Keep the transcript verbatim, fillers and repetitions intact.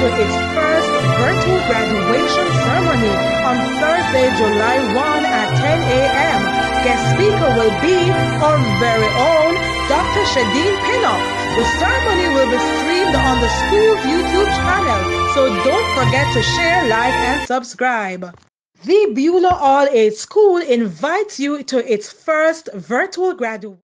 to its first virtual graduation ceremony on Thursday, July first at ten a m Guest speaker will be our very own Doctor Shadeen Pinnock. The ceremony will be streamed on the school's YouTube channel, so don't forget to share, like, and subscribe. The Beulah All-Age School invites you to its first virtual graduation.